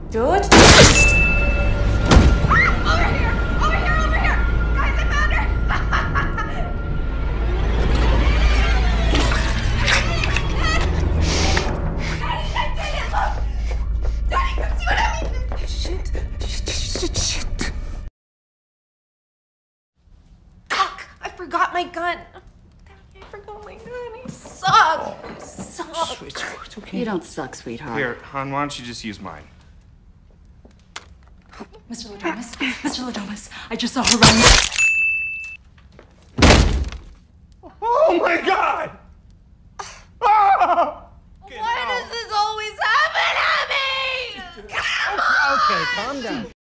George? Over here! Over here! Over here! Guys, I found her! Daddy, I did it! Look! Daddy, come see what I mean! Shit. Fuck! I forgot my gun. Daddy, I forgot my gun. I suck. I suck. It's okay. You don't suck, sweetheart. Here, hon, why don't you just use mine? Mr. Ladomas, Mr. Ladomas, I just saw her running. Oh my God! Oh! Why does this always happen to me? Come on! Okay, calm down.